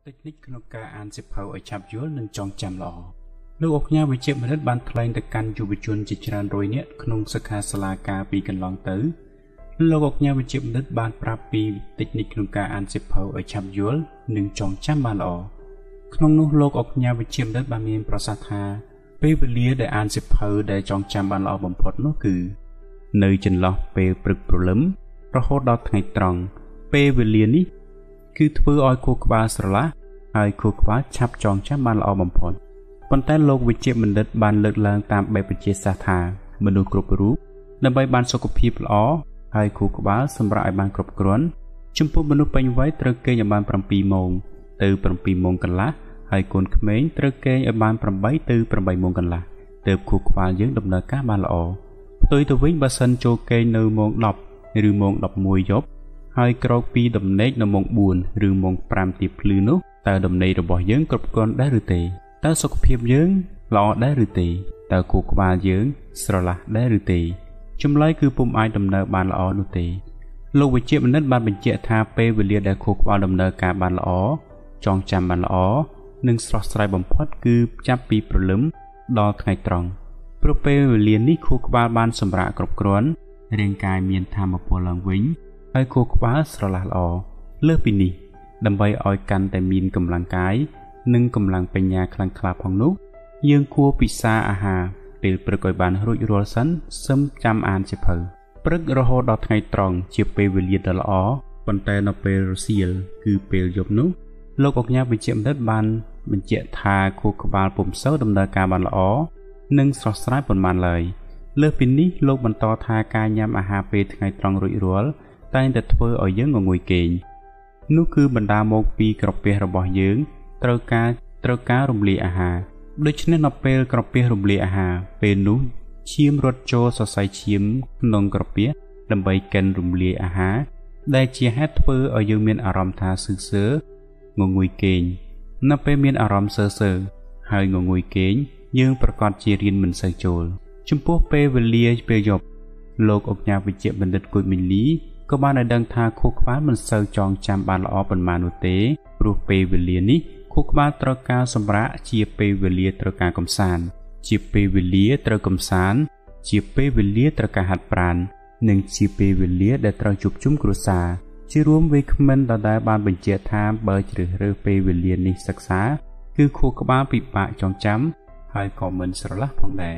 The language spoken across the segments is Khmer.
เทคนิคក្នុងការអានសៀវភៅឲ្យឆាប់យល់និងចងចាំល្អលោកអុកញ៉ាវិជ្ជបណ្ឌិតបានថ្លែងទៅកាន់យុវជនជាច្រើនរយនាក់ក្នុងសិក្ខាសាលាការពីកន្លងទៅលោកអុកញ៉ាវិជ្ជបណ្ឌិតបានប្រាប់ពីเทคនិคក្នុងការអានសៀវភៅឲ្យឆាប់យល់និងចងចាំបានល្អក្នុងនោះលោកអុកញ៉ាវិជ្ជបណ្ឌិតបានមានប្រសាសន៍ថាពេលវេលាដែលអានសៀវភៅដែលចងចាំបានល្អបំផុតនោះគឺនៅចន្លោះពេលព្រឹកព្រលឹមរហូតដល់ថ្ងៃត្រង់ពេលវេលានេះគឺធ្វើឲ្យខួរក្បាលស្រឡះហើយខួរក្បាលឆាប់ចងចាំបានល្អបំផុតប៉ុន្តែលោកវិជ្ជបណ្ឌិតបានលើកឡើងតាមបែបវិទ្យាសាស្ត្រថាមនុស្សគ្រប់រូបដើម្បីបានសុខភាពល្អហើយខួរក្បាលសម្រាប់ឲ្យបានគ្រប់គ្រាន់ចំពោះមនុស្សពេញវ័យត្រូវគេងឲ្យបាន7ម៉ោងទៅ7ម៉ោងកន្លះហើយកូនក្មេងត្រូវគេងឲ្យបាន8ទៅ8ម៉ោងកន្លះទើបខួរក្បាលយើងដំណើរការបានល្អផ្ទុយទៅវិញបើសិនចូលគេងនៅម៉ោង10ឬម៉ោង11យប់ហើយក្រោកពីដំណេកនៅម៉ោង4ឬម៉ោង5ទៀបភ្លឺនោះតើដំណេករបស់យើងគ្រប់គ្រាន់ដែរឬទេតើសុខភាពយើងល្អដែរឬទេតើខួរក្បាលយើងស្រឡះដែរឬទេចម្លើយគឺពុំអាចដំណើរបានល្អនោះទេលោកវិជ្ជបណ្ឌិតបានបញ្ជាក់ថាពេលវេលាដែលខួរក្បាលដំណើរការបានល្អចងចាំបានល្អនិងស្រស់ស្រាយបំផុតគឺចាប់ពីព្រលឹមដល់ថ្ងៃត្រង់ព្រោះពេលវេលានេះខួរក្បាលបានសម្រាកគ្រប់គ្រាន់រាងកាយមានថាមពលឡើងវិញហើយខួរក្បាលស្រឡះល្អលើសពីនេះដើម្បីឲ្យកាន់តែមានកម្លាំងកាយនិងកម្លាំងបញ្ញាខ្លាំងក្លាផងនោះយើងគួរពិសាអាហារពេលព្រឹកឲ្យបានរួចរាល់សិនសឹមចាំអានសៀវភៅព្រឹករហូតដល់ថ្ងៃត្រង់ជាពេលវេលាដ៏ល្អប៉ុន្តែនៅពេលរសៀលគឺពេលយប់នោះលោកអុកញ៉ាវិជ្ជបណ្ឌិតបានបញ្ជាក់ថាខួរក្បាលពុំសូវដំណើរការបានល្អនិងស្រស់ស្រាយប៉ុន្មានឡើយលើសពីនេះលោកបន្តថាការញ៉ាំអាហារពេលថ្ងៃត្រង់រួចរាល់តែងតែធ្វើឲ្យយើងងងុយគេងនោះគឺបណ្ដាលមកពីក្រពះរបស់យើងត្រូវការរំលាយអាហារដូច្នេះនៅពេលក្រពះរំលាយអាហារពេលនោះឈាមរត់ចូលសរសៃឈាមក្នុងក្រពះដើម្បីកិនរំលាយអាហារដែលជាហេតុធ្វើឲ្យយើងមានអារម្មណ៍ថាស៊ឺសើងងុយគេងនៅពេលមានអារម្មណ៍ស៊ឺសើហើយងងុយគេងយើងប្រកាសជារៀនមិនសូវចូលចំពោះពេលវេលាពេលយប់លោកអុកញ៉ាវិជ្ជបណ្ឌិតគួយមីលីក៏បានឲ្យដឹងថាខួរក្បាលមិនសូវចងចាំបានល្អប៉ុន្មាននោះទេព្រោះពេលវេលានេះខួរក្បាលត្រូវការសម្រាកជាពេលវេលាត្រូវការកម្សាន្តជាពេលវេលាត្រូវកម្សាន្តជាពេលវេលាត្រូវការហាត់ប្រាណនិងជាពេលវេលាដែលត្រូវជួបជុំគ្រួសារជារួមវ័យក្មេងដដែលបានបញ្ជាក់ថាបើជ្រើសរើសពេលវេលានេះសិក្សាគឺខួរក្បាលពិបាកចងចាំហើយក៏មិនស្រឡះផងដែរ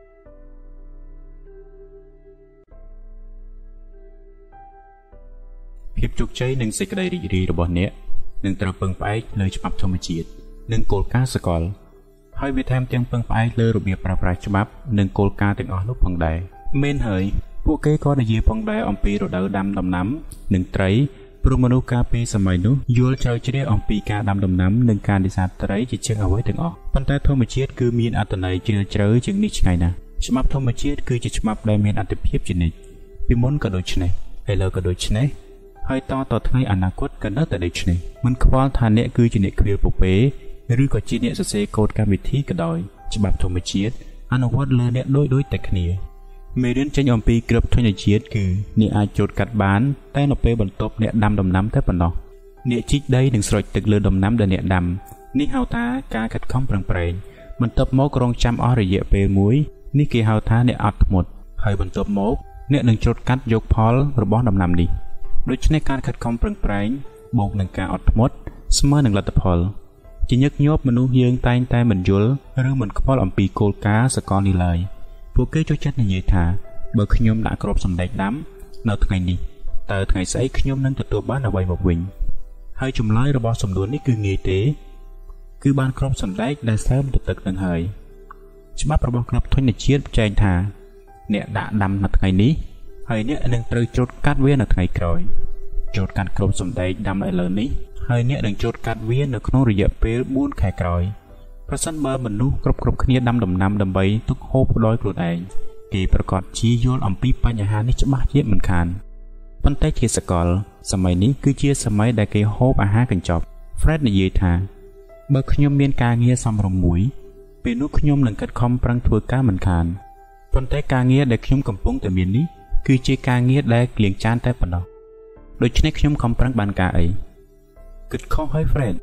ភាពជោគជ័យនិងសេចក្តីរីករាយរបស់អ្នកនឹងត្រូវពឹងផ្អែកលើច្បាប់ធម្មជាតិនិងគោលការណ៍សកលហើយវាថែមទាំងពឹងផ្អែកលើរបៀបប្រើប្រាស់ច្បាប់និងគោលការណ៍ទាំងអស់នោះផងដែរមែនហើយពួកគេក៏និយាយផងដែរអំពីរដូវដាំដំណាំនិងត្រីព្រោះមនុស្សកាលពីសម័យនោះយល់ជ្រៅជ្រះអំពីការដាំដំណាំនិងការនេសាទត្រីជាជាងអ្វីទាំងអស់ប៉ុន្តែធម្មជាតិគឺមានអត្ថន័យជ្រាលជ្រៅជាងនេះឆ្ងាយណាស់ច្បាប់ធម្មជាតិគឺជាច្បាប់ដែលមានអត្ថភាពជានិច្ចពីមុនក៏ដូចនេះឥឡូវក៏ដូចនេះហើយតថ្ងៃអនាគតក៏នៅតែដូចនេះមិនខ្វល់ថាអ្នកគឺជាអ្នកគ្រាលពពែឬក៏ជាអ្នកសរសេរកូដកម្មវិធីក៏ដោយច្បាប់ធម្មជាតិអនុវត្តលើអ្នកដូចតែគ្នាមេរៀនចេញអំពីគ្រាប់ធញ្ញជាតិគឺអ្នកអាចចោទកាត់បានតែនៅពេលបន្ទាប់អ្នកដាំដំណាំតែប៉ុណ្ណោះអ្នកជីកដីនិងស្រោចទឹកលើដំណាំដែលអ្នកដាំនេះហៅថាការខិតខំប្រឹងប្រែងបន្ទាប់មករងចាំអស់រយៈពេលមួយនេះគេហៅថាអ្នកអត់ធ្មត់ហើយបន្ទាប់មកអ្នកនឹងចោទកាត់យកផលរបស់ដំណាំនេះដូច្នេះការខិតខំប្រឹងប្រែងបូកនឹងការអត់ធ្មត់ស្មើនឹងលទ្ធផលជាញឹកញាប់មនុស្សយើងតែងតែមិនយល់ឬមិនខ្វល់អំពីគោលការណ៍សកលនេះឡើយពួកគេចូលចិត្តនិយាយថាបើខ្ញុំដាក់គ្រាប់សណ្តែកដាំនៅថ្ងៃនេះតើថ្ងៃស្អែកខ្ញុំនឹងទទួលបានអ្វីមកវិញហើយចម្លើយរបស់សំណួរនេះគឺងាយទេគឺបានគ្រាប់សណ្តែកដែលសើមទៅទឹកនឹងហើយច្បាប់របស់គ្រាប់ធញ្ញជាតិចែងថាអ្នកដាក់ដាំនៅថ្ងៃនេះហើយអ្នកនឹងត្រូវចោទកាត់វានៅថ្ងៃក្រោយចោទកាត់គ្រាប់សណ្តែកដាំឥឡូវនេះហើយអ្នកនឹងចោទកាត់វានៅក្នុងរយៈពេល4ខែក្រោយប្រសិនបើមនុស្សគ្រប់គ្នាដាំដំណាំដើម្បីទុកហូបដោយខ្លួនឯងគេប្រកាសជាយល់អំពីបញ្ហានេះច្បាស់ជាមិនខានប៉ុន្តែជាសកលសម័យនេះគឺជាសម័យដែលគេហូបអាហារកញ្ចប់ Fred និយាយថាបើខ្ញុំមានការងារសមរម្យមួយពេលនោះខ្ញុំនឹងខិតខំប្រឹងធ្វើការមិនខានប៉ុន្តែការងារដែលខ្ញុំកំពុងតែមាននេះគឺជាការងារដែលលាងចានតែប៉ុណ្ណោះដូច្នេះខ្ញុំខំប្រឹងបានការអីគិតខុសហើយ Fred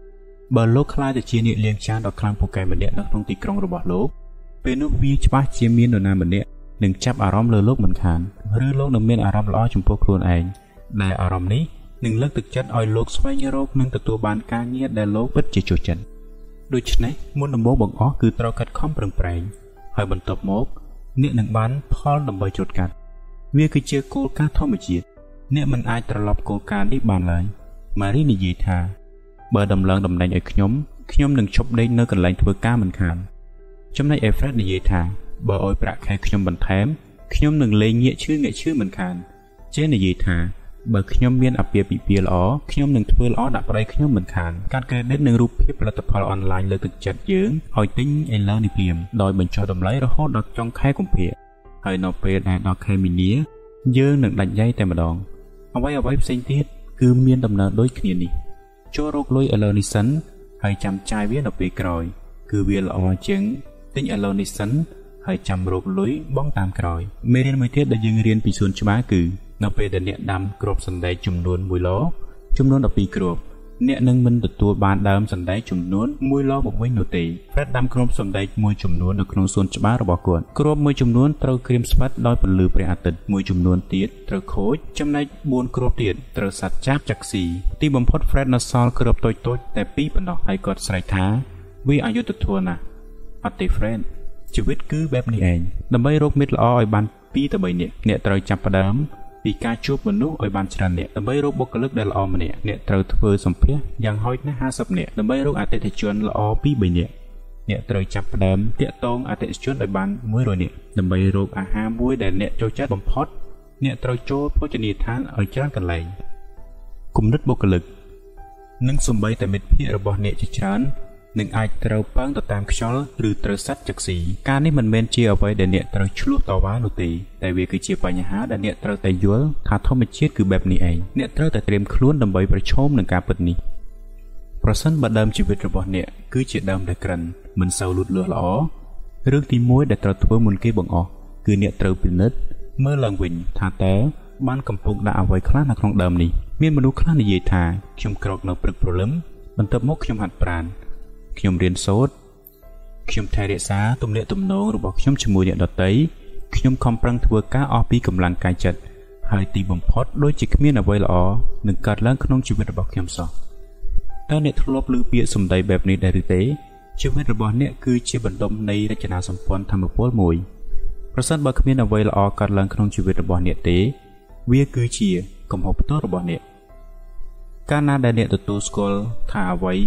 បើលោកខ្លាចទៅជាអ្នកលៀងចានដ៏ខ្លាំងពូកែម្នាក់នៅក្នុងទីក្រុងរបស់លោកពេលនោះវាច្បាស់ជាមាននរណាម្នាក់នឹងចាប់អារម្មណ៍លើលោកមិនខានឬលោកនឹងមានអារម្មណ៍ល្អចំពោះខ្លួនឯងដែលអារម្មណ៍នេះនឹងលើកទឹកចិត្តឲ្យលោកស្វែងរកនិងទទួលបានការងារដែលលោកពិតជាចូលចិត្តដូច្នេះមុនដំបូងបង្អស់គឺត្រូវខិតខំប្រឹងប្រែងហើយបន្ទាប់មកអ្នកនឹងបានផលដើម្បីច្រូតកាត់វាគឺជាគោលការណ៍ធម្មជាតិអ្នកមិនអាចត្រឡប់គោលការណ៍នេះបានឡើយម៉ារីនិយាយថាបើដំឡើងតំណែងឲ្យខ្ញុំនឹងឈប់ដេកនៅកន្លែងធ្វើការមិនខានចំណែកអេហ្វ្រេតនិយាយថាបើឲ្យប្រាក់ខែខ្ញុំបន្ថែមខ្ញុំនឹងលេងងាកឈឺមិនខានចេះនិយាយថាបើខ្ញុំមានអាពាហ៍ពិពាហ៍ល្អខ្ញុំនឹងធ្វើល្អដាក់ប្តីខ្ញុំមិនខានកាត់ក្រេឌីតនិងរូបភាពផលិតផលអនឡាញលើកទឹកចិត្តយើងឲ្យទិញឥឡូវនេះភ្លាមដោយបញ្ចុះតម្លៃរហូតដល់ចុងខែកុម្ភៈហើយនៅពេលដែលដល់ខែមីនាយើងនឹងដាច់យ៉ៃតែម្ដងអ្វីផ្សេងទៀតគឺមានដំណើរដូចគ្នានេះចូលរកលុយឥឡូវនេះសិនហើយចាំចាយវានៅពេលក្រោយគឺវាល្អជាងទិញឥឡូវនេះសិនហើយចាំរកលុយបង់តាមក្រោយមេរៀនមួយទៀតដែលយើងរៀនពីសួនច្បារគឺនៅពេលដែលអ្នកដាំគ្រាប់សណ្តែកចំនួន1ឡចំនួន12គ្រាប់អ្នកនឹងមិនទទួលបានដើមសណ្តែកចំនួន1ឡមកវិញនោះទេព្រែតដាំគ្រាប់សណ្តែកមួយចំនួននៅក្នុងសួនច្បាររបស់គាត់គ្រាប់មួយចំនួនត្រូវក្រៀមស្វិតដោយពន្លឺព្រះអាទិត្យមួយចំនួនទៀតត្រូវខូចចំណែក4គ្រាប់ទៀតត្រូវសត្វចាបចាក់ស៊ីទីបំផុតព្រែតនៅសល់គ្រាប់តូចៗតែ2ប៉ុណ្ណោះហើយគាត់ស្រែកថាវាអយុត្តិធម៌ណាស់អត់ទេព្រែតជីវិតគឺបែបនេះឯងដើម្បីរកមិត្តល្អឲ្យបាន2ទៅ3នាក់អ្នកត្រូវចាប់ផ្ដើមពីការជួបមនុស្សឲ្យបានច្រើននាក់ដើម្បីរកបុគ្គលិកដែលល្អម្នាក់អ្នកត្រូវធ្វើសម្ភារយ៉ាងហោចណាស់50នាក់ដើម្បីរកអតិថិជនល្អ2-3នាក់អ្នកត្រូវចាប់ផ្ដើមតាក់ទងអតិថិជនឲ្យបាន100នាក់ដើម្បីរកអាហារមួយដែលអ្នកចូលចិត្តបំផុតអ្នកត្រូវចូលភោជនីយដ្ឋានឲ្យច្រើនកន្លែងគំនិតបុគ្គលិកនិងសម្បីតែមិត្តភ័ក្តិរបស់អ្នកជាច្រើននឹងអាចត្រូវពឹងទៅតាមខ្យល់ឬត្រូវសត្វចាក់ស៊ីការនេះមិនមែនជាអ្វីដែលអ្នកត្រូវឆ្លោះតវ៉ានោះទេតែវាគឺជាបញ្ហាដែលអ្នកត្រូវតែយល់ថាធម្មជាតិគឺបែបនេះឯងអ្នកត្រូវតែត្រៀមខ្លួនដើម្បីប្រឈមនឹងការពិតនេះប្រសិនបើដើមជីវិតរបស់អ្នកគឺជាដើមដែលក្រិនមិនសូវលូតលាស់ល្អរឿងទី1ដែលត្រូវធ្វើមុនគេបង្អស់គឺអ្នកត្រូវពិនិត្យមើលឡើងវិញថាតើបានកំពុងដាក់អ្វីខ្លះនៅក្នុងដើមនេះមានមនុស្សខ្លះនិយាយថាខ្ញុំក្រោកនៅព្រឹកព្រលឹមបន្ទាប់មកខ្ញុំហាត់ប្រាណខ្ញុំរៀនសូត្រខ្ញុំថែរក្សាទំនាក់ទំនងរបស់ខ្ញុំជាមួយអ្នកដទៃខ្ញុំខំប្រឹងធ្វើការអស់ពីកម្លាំងកាយចិត្តហើយទីបំផុតដូចជាគ្មានអ្វីល្អនឹងកើតឡើងក្នុងជីវិតរបស់ខ្ញុំសោះតើអ្នកធ្លាប់ឮពាក្យសម្ដីបែបនេះដែរឬទេជីវិតរបស់អ្នកគឺជាបណ្ដុំនៃរចនាសម្ព័ន្ធធម្មពលមួយប្រសិនបើគ្មានអ្វីល្អកើតឡើងក្នុងជីវិតរបស់អ្នកទេវាគឺជាកំហុសផ្ទាល់របស់អ្នកកាលណាដែលអ្នកទទួលស្គាល់ថាអ្វី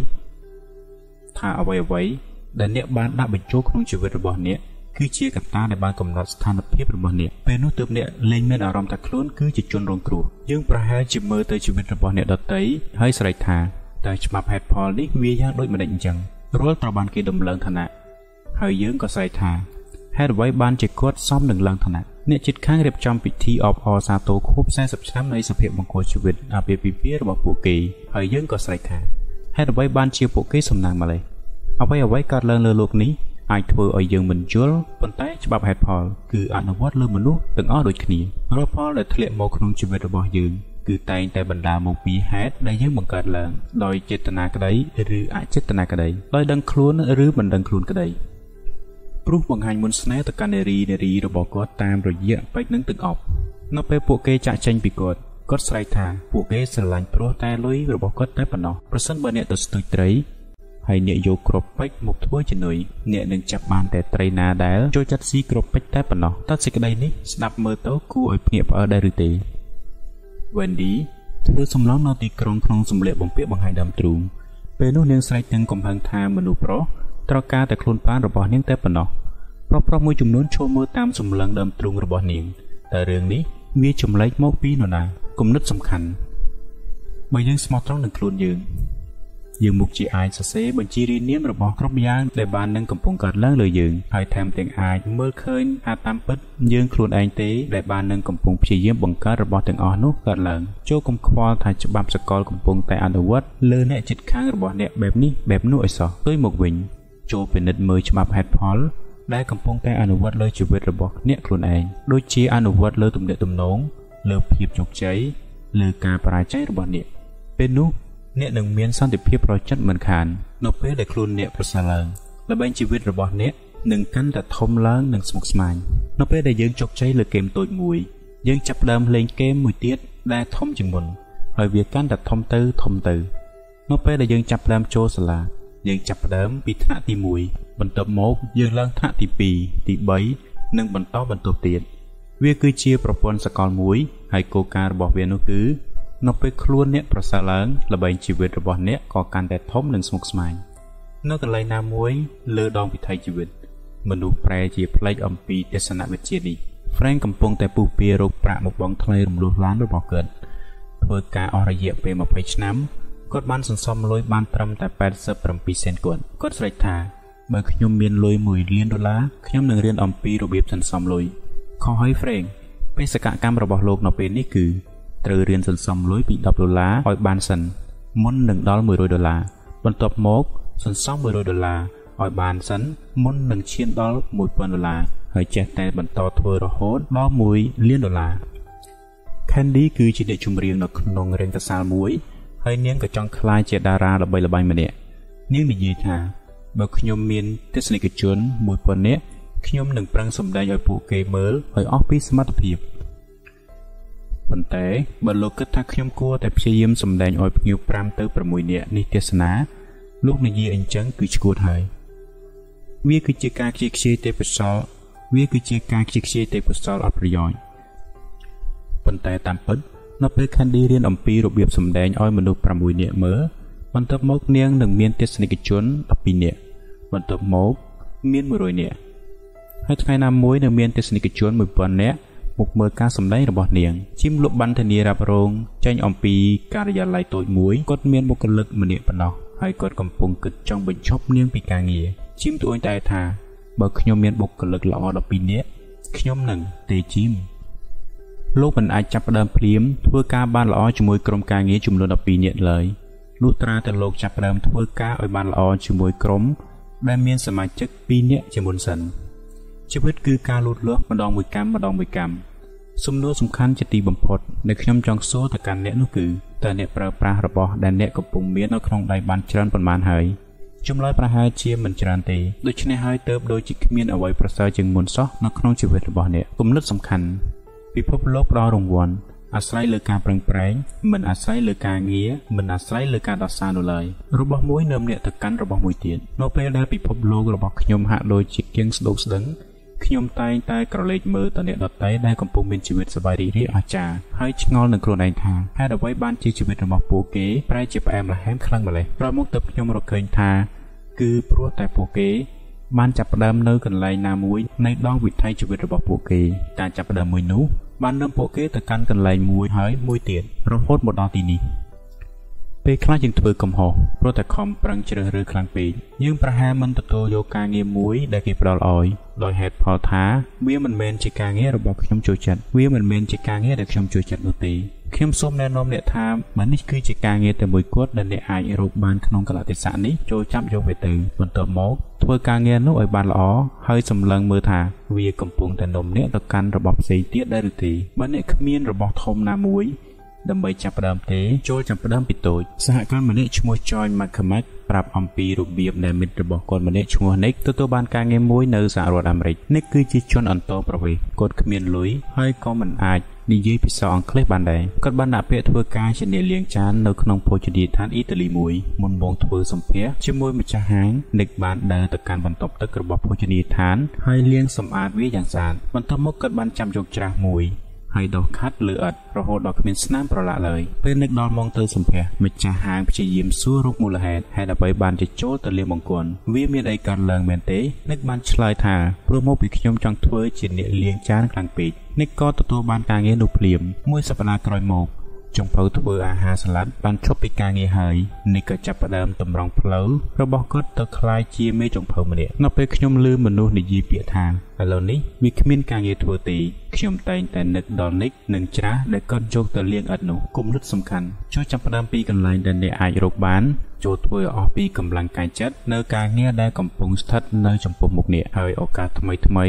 ដែលអ្នកបានដាក់បញ្ចូលក្នុងជីវិតរបស់អ្នកគឺជាកត្តាដែលបានកំណត់ស្ថានភាពរបស់អ្នកពេលនោះទើបអ្នកលែងមានអារម្មណ៍ថាខ្លួនគឺជាជនរងគ្រោះយើងប្រហែលជាមើលទៅជីវិតរបស់អ្នកដទៃហើយស្រែកថាតើច្បាប់ហេតុផលនេះវាយ៉ាងដូចម្តេចអញ្ចឹងរាល់ត្រូវបានគេដំឡើងឋានៈហើយយើងក៏ស្រែកថាហេតុអ្វីបានជាគាត់សមនឹងឡើងឋានៈអ្នកជិតខាងរៀបចំពិធីអបអរសាទរខួប40ឆ្នាំនៃសុភមង្គលជីវិតអាពាហ៍ពិពាហ៍របស់ពួកគេហើយយើងក៏ស្រែកថាហេតុអ្វីបានជាពួកគេសំណាងម្ល៉េះអ្វីកើតឡើងលើโลกនេះអាចធ្វើឲ្យយើងមិនយល់ប៉ុន្តែច្បាប់ហេតុផលគឺអនុវត្តលើមនុស្សទាំងអស់ដូចគ្នារាល់ផលដែលធ្លាក់មកក្នុងជីវិតរបស់យើងគឺតែងតែបណ្ដាលមកពីហេតុដែលយើងបង្កើតឡើងដោយចេតនាក្តីឬអចេតនាក្តីដោយដឹងខ្លួនឬមិនដឹងខ្លួនក្តីព្រោះបង្ហាញមុនស្នេហ៍ទៅកាន់នារីរបស់គាត់តាមរយៈពេជ្រនិងទឹកអប់នៅពេលពួកគេចាក់ចេញពីគាត់ស្រែកថាពួកគេស្រឡាញ់ព្រោះតែលុយរបស់គាត់តែប៉ុណ្ណោះប្រសិនបើអ្នកទៅស្ទូចត្រីហើយអ្នកយកគ្រាប់ពេជ្រមកធ្វើជានុយអ្នកនឹងចាប់បានតែត្រីណាដែលចូលចិត្តស៊ីគ្រាប់ពេជ្រតែប៉ុណ្ណោះតើសេចក្តីនេះស្ដាប់មើលទៅគួរឲ្យភ្ញាក់ផ្អើលដែរឬទេ Wendy ធ្វើសំឡងនៅទីក្រុងក្នុងសម្លៀកបំពាក់បង្ហាញដើមទ្រូងពេលនោះនាងស្រែកទាំងកំហឹងថាមនុស្សប្រុសត្រូវការតែខ្លួនប៉ានរបស់នាងតែប៉ុណ្ណោះប្រុសមួយចំនួនឈរមើលតាមសម្លឹងដើមទ្រូងរបស់នាងតែរឿងនេះវាចម្លែកមកពីនរណាគំនិតសំខាន់បើយើងស្មោះត្រង់នឹងខ្លួនយើងមុខជាអាចសរសេរបញ្ជីរាយនាមរបស់គ្រប់យ៉ាងដែលបាននឹងកំពុងកើតឡើងលើយើងហើយថែមទាំងអាចមើលឃើញថាតាមពិតយើងខ្លួនឯងទេដែលបាននឹងកំពុងព្យាយាមបង្កើតរបស់ទាំងអស់នោះកើតឡើងចូលកុំខ្វល់ថាច្បាប់សកលកំពុងតែអនុវត្តលើអ្នកជិតខាងរបស់អ្នកបែបនេះបែបនោះឲ្យសោះផ្ទុយមកវិញចូលពិនិត្យមើលច្បាប់ហេតុផលដែលកំពុងតែអនុវត្តលើជីវិតរបស់អ្នកខ្លួនឯងដូចជាអនុវត្តលើទំនាក់ទំនងលើភាពជោគជ័យលើការបរាជ័យរបស់អ្នកពេលនោះអ្នកនឹងមានសន្តិភាពប្រចិត្តមិនខាននៅពេលដែលខ្លួនអ្នកប្រសើរឡើងល្បែងជីវិតរបស់អ្នកនឹងកាន់តែធំឡើងនិងស្មុគស្មាញនៅពេលដែលយើងជោគជ័យលើហ្គេមតូចមួយយើងចាប់ផ្ដើមលេងហ្គេមមួយទៀតដែលធំជាងមុនហើយវាកាន់តែធំទៅនៅពេលដែលយើងចាប់ផ្ដើមចូលសាលាយើងចាប់ផ្ដើមពីថ្នាក់ទី1បន្ទាប់មកយើងឡើងថ្នាក់ទី2ទី3និងបន្តបន្ទាប់ទៀតវាគឺជាប្រព័ន្ធសកលមួយហើយគោលការណ៍របស់វានោះគឺនៅពេលខ្លួនអ្នកប្រសើរឡើងល្បែងជីវិតរបស់អ្នកក៏កាន់តែធំនិងស្មុគស្មាញនៅកន្លែងណាមួយលើដងវិថីជីវិតមនុស្សប្រែជាផ្លេចអំពីទស្សនវិជ្ជានេះ Frank កំពុងតែពុះពៀរោគប្រាក់មកបង់ថ្លៃរំលោះឡានរបស់គាត់ធ្វើការអស់រយៈពេល20ឆ្នាំគាត់បានសន្សំលុយបានត្រឹមតែ87សេនគាត់ស្រែកថាបើខ្ញុំមានលុយ$1 លានខ្ញុំនឹងរៀនអំពីរបៀបសន្សំលុយខុសហើយ Frank បេសកកម្មរបស់លោកនៅពេលនេះគឺត្រូវរៀនសន្សំលុយពី$10ឲ្យបានសិនមុននឹងដល់$100បន្ទាប់មកសន្សំ$100ឲ្យបានសិនមុននឹងឈានដល់$1000ហើយចេះតែបន្តធ្វើរហូតដល់$1 លានCandy គឺជាអ្នកចម្រៀងនៅក្នុងរឿងកសាលមួយហើយនាងក៏ចង់ក្លាយជាតារាល្បីល្បាញម្នាក់នាងនិយាយថាបើខ្ញុំមានទស្សនិកជន1000នាក់ខ្ញុំនឹងប្រឹងសម្ដែងឲ្យពួកគេមើលឲ្យអស់ពីសមត្ថភាពប៉ុន្តែបើលោកគិតថាខ្ញុំគួរតែព្យាយាមសម្ដែងឲ្យភ្ញៀវ5ទៅ6នាក់នេះទេសនាលោកនិយាយអញ្ចឹងគឺឈួតហើយវាគឺជាការខ្ជិលខ្ជាយទេពកោសល្យអត់ប្រយោជន៍ប៉ុន្តែតាមពិតនៅពេល Candy រៀនអំពីរបៀបសម្ដែងឲ្យមនុស្ស6នាក់មើលបន្ទាប់មកនាងនឹងមានទស្សនិកជន12នាក់បន្ទាប់មកមាន100នាក់ហើយថ្ងៃណាមួយនឹងមានទស្សនិកជន1000នាក់មកមើលការសម្ដែងរបស់នាងជីមលុបបានធានារ៉ាប់រងចេញអំពីការិយាល័យតូចមួយគាត់មានបុគ្គលិកម្នាក់ប៉ុណ្ណោះហើយគាត់កំពុងគិតចង់បញ្ឈប់នាងពីការងារជីមត្អូញត្អែថាបើខ្ញុំមានបុគ្គលិកល្អ12នាក់ខ្ញុំនឹងទេជីមលោកមិនអាចចាប់ផ្ដើមភ្លាមធ្វើការបានល្អជាមួយក្រុមការងារចំនួន12នាក់ឡើយលុះត្រាតែលោកចាប់ផ្ដើមធ្វើការឲ្យបានល្អជាមួយក្រុមដែលមានសមាជិក2នាក់ជាមុនសិនជីវិតគឺការលូតលាស់ម្ដងមួយកម្មសំណួរសំខាន់ជាទីបំផុតដែលខ្ញុំចង់សួរទៅកាន់អ្នកនោះគឺតើអ្នកប្រើប្រាស់របស់ដែលអ្នកកំពុងមាននៅក្នុងដៃបានច្រើនប៉ុន្មានហើយចម្លើយប្រហែលជាមិនច្រើនទេដូច្នេះហើយទើបដូចជាគ្មានអ្វីប្រសើរជាងមុនសោះនៅក្នុងជីវិតរបស់អ្នកគំនិតសំខាន់ពិភពលោកផ្ដល់រង្វាន់អាស្រ័យលើការប្រឹងប្រែងមិនអាស្រ័យលើការងារមិនអាស្រ័យលើការដោះសារនោះឡើយរបស់មួយនាំអ្នកទៅកាន់របស់មួយទៀតនៅពេលដែលពិភពលោករបស់ខ្ញុំហាក់ដូចជាគៀងស្ដោកស្ដឹងខ្ញុំតែងតែក្រឡេកមើលទៅអ្នកដទៃដែលកំពុងមានជីវិតសប្បាយរីករាយអស្ចារ្យហើយឆ្ងល់នឹងខ្លួនឯងថាហេតុអ្វីបានជាជីវិតរបស់ពួកគេប្រែជាផ្អែមល្ហែមខ្លាំងម្ល៉េះក្រោយមកទើបខ្ញុំរកឃើញថាគឺព្រោះតែពួកគេបានចាប់ផ្ដើមនៅកន្លែងណាមួយនៃដងវិថីជីវិតរបស់ពួកគេការចាប់ផ្ដើមមួយនោះបាននាំពួកគេទៅកាន់កន្លែងមួយហើយមួយទៀតរហូតមកដល់ទីនេះពេលខ្លះយើងធ្វើកំហុសព្រោះតែខំប្រឹងជ្រើសរើសខ្លាំងពេកយើងប្រហែលមិនទទួលយកការងារមួយដែលគេផ្ដល់ឲ្យដោយហេតុផលថាវាមិនមែនជាការងាររបស់ខ្ញុំចូលចិត្តវាមិនមែនជាការងារដែលខ្ញុំចូលចិត្តនោះទេខ្ញុំសូមណែនាំអ្នកថាបើនេះគឺជាការងារតែមួយគត់ដែលអ្នកអាចរកបានក្នុងកលៈទេសៈនេះចូលចាប់យកវាទៅបន្ទាប់មកធ្វើការងារនោះឲ្យបានល្អហើយសម្លឹងមើលថាវាកំពុងតែនាំអ្នកទៅកាន់របបផ្សេងទៀតដែរឬទេបើអ្នកគ្មានរបស់ធំណាមួយដើម្បីចាប់ផ្ដើមទេចូលចាប់ផ្ដើមពីតូចសហគ្រិនម្នាក់ឈ្មោះ John McCormack ប្រាប់អំពីរបៀបដែលមិត្តរបស់គាត់ម្នាក់ឈ្មោះ Nick ទទួលបានការងារមួយនៅសហរដ្ឋអាមេរិក Nick គឺជាជនអន្តោប្រវេសន៍គាត់គ្មានលុយហើយក៏មិនអាចនិយាយភាសាអង់គ្លេសបានដែរគាត់បានដាក់ពាក្យធ្វើការជាអ្នកលាងចាននៅក្នុងភោជនីយដ្ឋានអ៊ីតាលីមួយមុនមកធ្វើសម្ភារជាមួយម្ចាស់ហាង Nick បានដើរទៅកាន់បន្ទប់ទឹករបស់ភោជនីយដ្ឋានហើយលាងសម្អាតវាយ៉ាងស្អាតបន្ទាប់មកគាត់បានចាប់យកច្រាសមួយហើយដោះខាត់លើឥដ្ឋរហូតដល់គ្មានស្នាមប្រឡាក់ឡើយពេលនឹកដល់មកទៅសម្ភាសម្ចាស់ហាងព្យាយាមសួររកមូលហេតុអ្វីបានជាចូលទៅលាងបង្គន់វាមានអីកើតឡើងមែនទេនឹកបានឆ្លើយថាព្រោះមកពីខ្ញុំចង់ធ្វើជាអ្នកលាងចានខ្លាំងពេកនឹកក៏ទទួលបានការងារនោះភ្លាមមួយសប្តាហ៍ក្រោយមកចុងភៅធ្វើអាហារសាឡាត់បានឈប់ពីការងារហើយនេះក៏ចាប់ផ្ដើមតម្រង់ផ្លូវរបស់គាត់ទៅក្លាយជាមេចុងភៅម្នាក់នៅពេលខ្ញុំឮមនុស្សនិយាយពាក្យថាឥឡូវនេះវាគ្មានការងារធ្វើទេខ្ញុំតែងតែនឹកដល់និកនិងច្រាសដែលគាត់យកទៅលាងឥដ្ឋនោះគំនិតសំខាន់ចូលចាប់ផ្ដើមពីកន្លែងដែលអ្នកអាចរកបានចូលធ្វើអស់ពីកម្លាំងកាយចិត្តនៅការងារដែលកំពុងស្ថិតនៅចំពោះមុខអ្នកហើយឱកាសថ្មី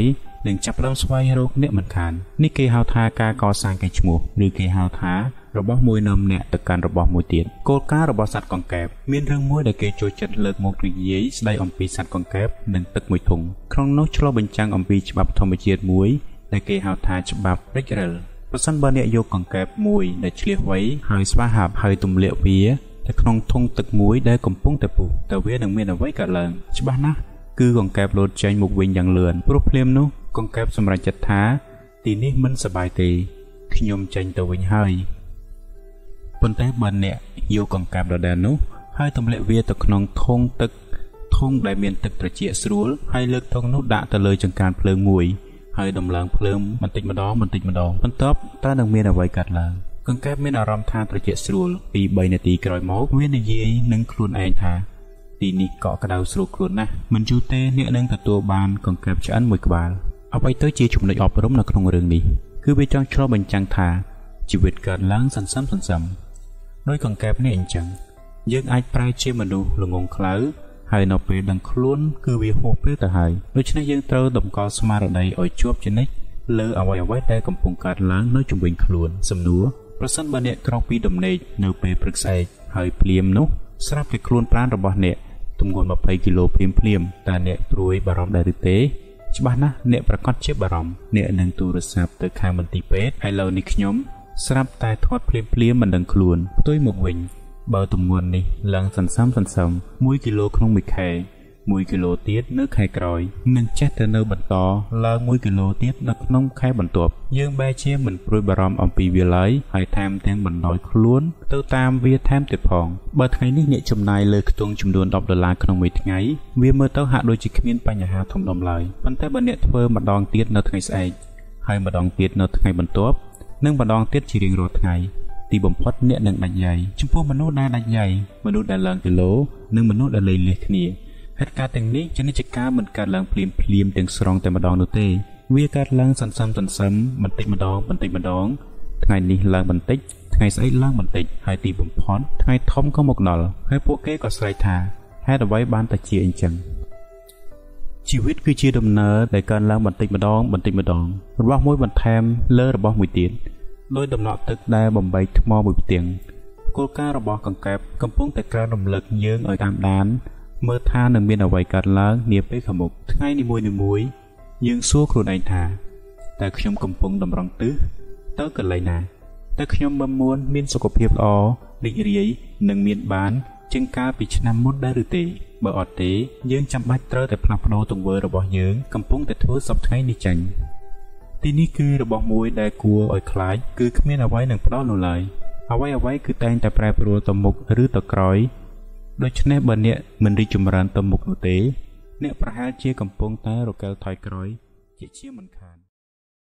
នឹងចាប់ផ្ដើមស្វែងរកអ្នកមិនខាននេះគេហៅថាការកសាងកេរ្តិ៍ឈ្មោះឬគេហៅថារបស់មួយនាំអ្នកទៅកាន់របស់មួយទៀតគោលការណ៍របស់សត្វកង្កែបមានរឿងមួយដែលគេចូលចិត្តលើកមកនិយាយស្ដីអំពីសត្វកង្កែបនិងទឹកមួយធុងក្នុងនោះឆ្លុះបញ្ចាំងអំពីច្បាប់ធម្មជាតិមួយដែលគេហៅថាច្បាប់ Becquerel ប្រសិនបើអ្នកយកកង្កែបមួយដែលឆ្លៀសវៃហើយស្វាហាប់ហើយទម្លាក់វាទៅក្នុងធុងទឹកមួយដែលកំពុងតែពុះតើវានឹងមានអ្វីកើតឡើងច្បាស់ណាស់គឺកង្កែបលោតចេញមកវិញយ៉ាងលឿនព្រោះភ្លាមនោះកង្កែបសម្រេចចិត្តថាទីនេះមិនសប្បាយទេខ្ញុំចេញទៅវិញហើយប៉ុន្តែបើអ្នកយកកង្កែបដដែលនោះហើយទម្លាក់វាទៅក្នុងធុងទឹកធុងដែលមានទឹកត្រជាក់ស្រួលហើយលើកធុងនោះដាក់ទៅលើចង្កានភ្លើងមួយហើយដំឡើងភ្លើងបន្តិចម្ដងបន្ទាប់តើនឹងមានអ្វីកើតឡើងកង្កែបមានអារម្មណ៍ថាត្រជាក់ស្រួលពី3នាទីក្រោយមកវានិយាយនឹងខ្លួនឯងថាទីនេះកក់ក្ដៅស្រួលខ្លួនណាស់មិនយូរទេអ្នកនឹងទទួលបានកង្កែបឆ្អិនមួយក្បាលអ្វីទៅជាចំណុចអប់រំនៅក្នុងរឿងនេះគឺវាចង់ឆ្លុះបញ្ចាំងថាជីវិតកើតឡើងសន្សឹមដោយកង្កែបនេះអញ្ចឹងយើងអាចប្រែជាមនុស្សល្ងងខ្លៅហើយនៅពេលដឹងខ្លួនគឺវាហួសពេលទៅហើយដូច្នេះយើងត្រូវតម្កល់ស្មារតីឲ្យជាប់ជានិច្ចលើអ្វីដែលកំពុងកើតឡើងនៅជុំវិញខ្លួនសំណួរប្រសិនបើអ្នកក្រោកពីដំណេកនៅពេលព្រឹកស្អែកហើយភ្លាមនោះស្រាប់តែខ្លួនប្រាណរបស់អ្នកទម្ងន់20គីឡូភ្លាមតើអ្នកព្រួយបារម្ភដែរឬទេច្បាស់ណាស់អ្នកប្រកាសជាបារម្ភអ្នកនឹងទូរស័ព្ទទៅខាងមន្ទីរពេទ្យឥឡូវនេះខ្ញុំស្រាប់តែធាត់ភ្លាមមិនដឹងខ្លួនផ្ទុយមកវិញបើទម្ងន់នេះឡើងសន្សឹម1គីឡូក្នុងមួយខែ1គីឡូទៀតនៅខែក្រោយនឹងចេះតែនៅបន្តឡើង1គីឡូទៀតនៅក្នុងខែបន្ទាប់យើងបែរជាមិនព្រួយបារម្ភអំពីវាឡើយហើយថែមទាំងបណ្ដោយខ្លួនទៅតាមវាថែមទៀតផងបើថ្ងៃនេះអ្នកចំណាយលើខ្ទង់ចំនួន$10ក្នុងមួយថ្ងៃវាមើលទៅហាក់ដូចជាគ្មានបញ្ហាធំដុំឡើយប៉ុន្តែបើអ្នកធ្វើម្ដងទៀតនៅថ្ងៃស្អែកហើយម្ដងទៀតនៅថ្ងៃបន្ទាប់និងម្ដងទៀតជារៀងរាល់ថ្ងៃទីបំផុតអ្នកនឹងដាច់យ៉ៃចំពោះមនុស្សដែលដាច់យ៉ៃមនុស្សដែលឡើងគីឡូនិងមនុស្សដែលលែងលះគ្នាហេតុការណ៍ទាំងនេះជានិច្ចកាលមិនកើតឡើងភ្លាមទាំងស្រុងតែម្ដងនោះទេវាកើតឡើងសន្សឹមបន្តិចម្ដងថ្ងៃនេះឡើងបន្តិចថ្ងៃស្អែកឡើងបន្តិចហើយទីបំផុតថ្ងៃធំក៏មកដល់ហើយពួកគេក៏ស្រែកថាហេតុអ្វីបានតែជាអញ្ចឹងជីវិតគឺជាដំណើរដែលកើនឡើងបន្តិចម្ដងរបស់មួយបន្ថែមលើរបស់មួយទៀតដោយដំណក់ទឹកដែលបំបែកថ្មមួយផ្ទាំងគោលការណ៍របស់កង្កែបកំពុងតែក្រើនរំលឹកយើងឲ្យតាមដានមើលថានឹងមានអ្វីកើតឡើងនាពេលខាងមុខថ្ងៃនីមួយៗយើងសួរខ្លួនឯងថាតើខ្ញុំកំពុងតម្រង់ទិសទៅកន្លែងណាតើខ្ញុំmuốnមានសុខភាពល្អរីករាយនិងមានបានជាងកាលពីឆ្នាំមុនដែរឬទេបើអត់ទេយើងចាំបាច់ត្រូវតែផ្លាស់ប្ដូរទង្វើរបស់យើងកំពុងតែធ្វើសពថ្ងៃនេះចាញ់ទីនេះគឺរបស់មួយដែលគួរឲ្យខ្លាចគឺគ្មានអ្វីនឹងផ្ដល់នោះឡើយអ្វីគឺតែងតែប្រែប្រួលទៅមុខឬទៅក្រោយដូច្នេះបើអ្នកមិនរីកចម្រើនទៅមុខនោះទេអ្នកប្រហែលជាកំពុងតែរកែលថយក្រោយជាមិនខាន